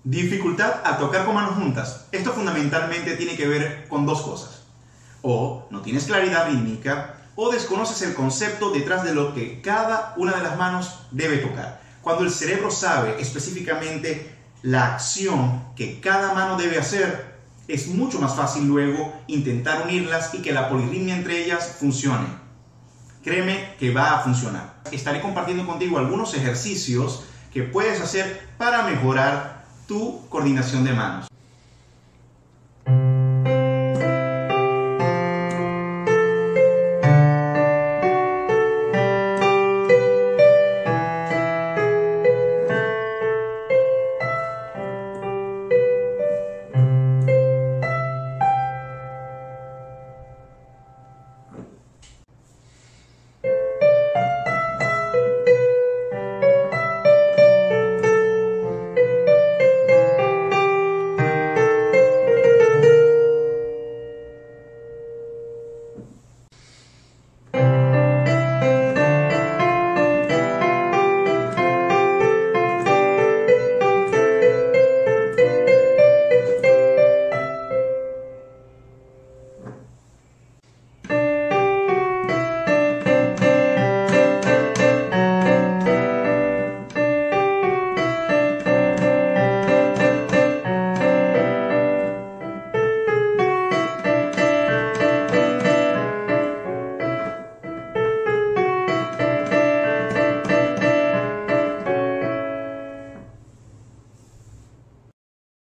Dificultad al tocar con manos juntas. Esto fundamentalmente tiene que ver con dos cosas. O no tienes claridad rítmica o desconoces el concepto detrás de lo que cada una de las manos debe tocar. Cuando el cerebro sabe específicamente la acción que cada mano debe hacer, es mucho más fácil luego intentar unirlas y que la polirritmia entre ellas funcione. Créeme que va a funcionar. Estaré compartiendo contigo algunos ejercicios que puedes hacer para mejorar tu coordinación de manos.